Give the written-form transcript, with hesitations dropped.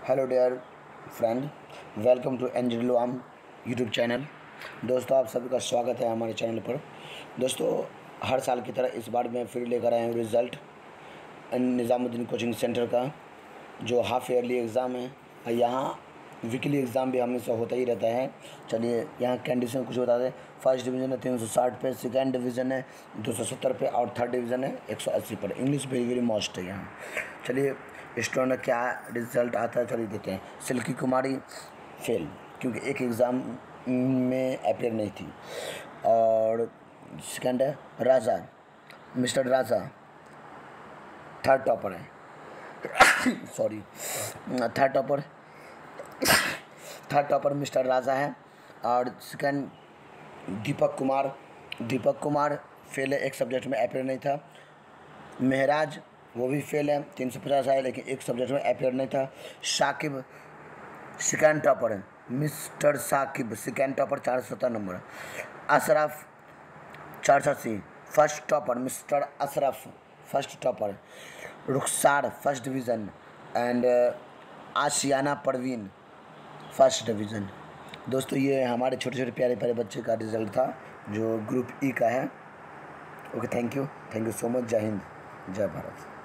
Hello dear friend, welcome to एंजलोआम YouTube channel. दोस्तों, आप सभी का स्वागत है हमारे चैनल पर। दोस्तों, हर साल की तरह इस बार मैं फिर लेकर आया हूँ रिज़ल्ट निज़ामुद्दीन कोचिंग सेंटर का, जो हाफ ईयरली एग्ज़ाम है। यहाँ वीकली एग्ज़ाम भी हमेशा होता ही रहता है। चलिए, यहाँ कंडीशन कुछ बता दें। फर्स्ट डिवीज़न है 360 पे, सेकेंड डिवीज़न है 270 पे और थर्ड डिवीज़न है 180 पर। इंग्लिश वेरी वेरी मस्ट है यहाँ। चलिए, स्टूडेंट का क्या रिजल्ट आता है चलिए देते हैं। सिल्की कुमारी फेल, क्योंकि एक एग्ज़ाम में अपेयर नहीं थी। और सेकेंड है Raja, mister Raja third topper है sorry, third topper mister Raja है। और सेकेंड दीपक कुमार फेल है, एक सब्जेक्ट में अपेयर नहीं था। महराज वो भी फेल है, 350 आए लेकिन एक सब्जेक्ट में अपेयर नहीं था। साकिब सेकेंड टॉपर है, mister Saqib second topper 470 number. Ashraf 480 first topper, mister Ashraf first topper. Rukhsar first division and Ashiyana Parveen first division. दोस्तों, ये हमारे छोटे छोटे प्यारे प्यारे बच्चे का रिज़ल्ट था जो ग्रुप ई का है। Okay, thank you so much. जय हिंद, जय भारत।